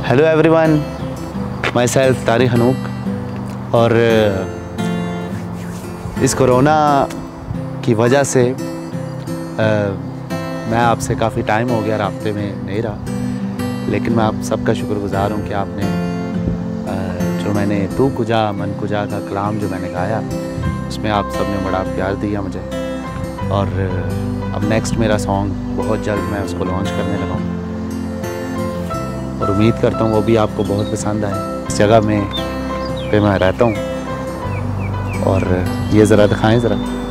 Hello everyone, myself Tariq Hanook. और इस corona की वजह से मैं आपसे काफ़ी टाइम हो गया राब्ते में नहीं रहा, लेकिन मैं आप सबका शुक्रगुज़ार हूँ कि आपने जो मैंने तू कुजा मन कुजा का कलाम जो मैंने गाया, उसमें आप सब ने बड़ा प्यार दिया मुझे। और अब नेक्स्ट मेरा सॉन्ग बहुत जल्द मैं उसको लॉन्च करने लगा हूँ और उम्मीद करता हूँ वो भी आपको बहुत पसंद आए। इस जगह में पे मैं रहता हूँ और ये ज़रा दिखाएं ज़रा।